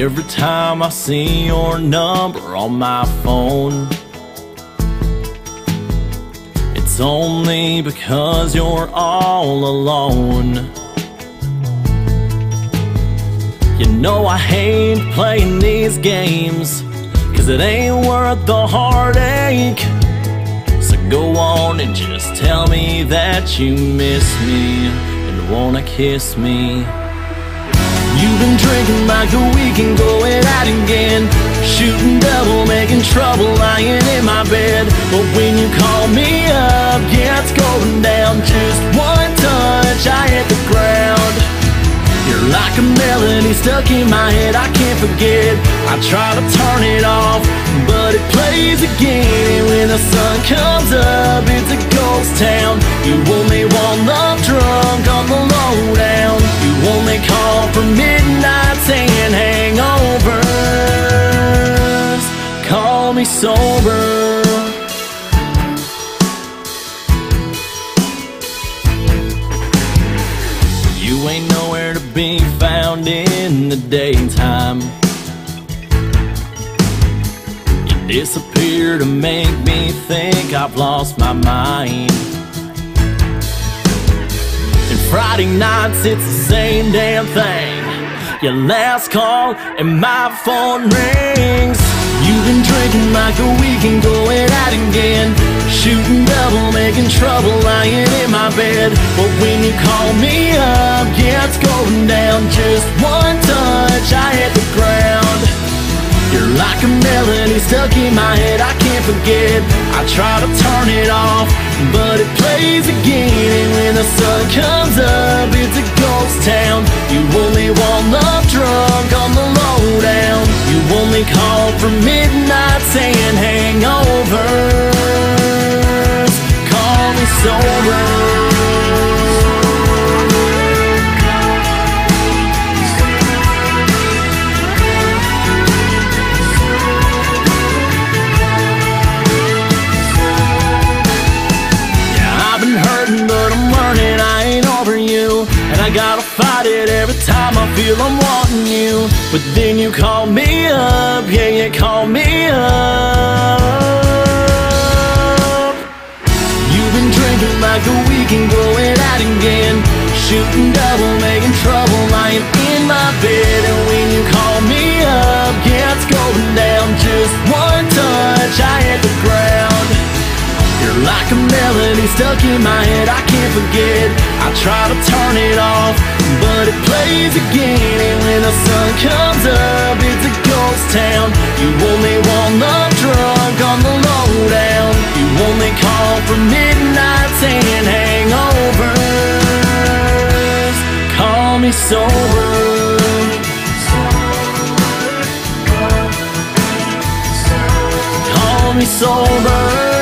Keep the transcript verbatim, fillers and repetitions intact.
Every time I see your number on my phone, it's only because you're all alone. You know I hate playing these games, 'cause it ain't worth the heartache. So go on and just tell me that you miss me and wanna kiss me. You've been drinking like a week and going out again, shooting double, making trouble, lying in my bed. But when you call me up, yeah, it's going down. Just one touch, I hit the ground. You're like a melody stuck in my head, I can't forget. I try to turn it off, but it plays again. And when the sun comes up, it's a ghost town. You only want love drunk on the lowdown. You only call for midnights and hangovers. Call me sober. You ain't nowhere to be found in the daytime. You disappear to make me think I've lost my mind. And Friday nights, it's the same damn thing. Your last call and my phone rings. You've been drinking like a week and going out again, shooting double, making trouble, lying in my bed. But when you call me up, yeah, it's going down. Just one touch, I hit the ground. You're like a melody stuck in my head, I can't forget. I try to turn it off, but it plays again. And when the sun comes up, it's a ghost town. You only want love drunk on the lowdown. You only call for midnights and hangovers. Call me sober. I gotta fight it every time I feel I'm wanting you. But then you call me up, yeah, you call me up. You've been drinking like a week and going out again, shooting double, making trouble, lying in my bed. And when you call me up, yeah, it's going down. Just one touch, I hit the ground. You're like a melody stuck in my head, I can't forget. I try to turn it off, but it plays again. And when the sun comes up, it's a ghost town. You only want love drunk on the lowdown. You only call for midnights and hangovers. Call me sober. Call me sober.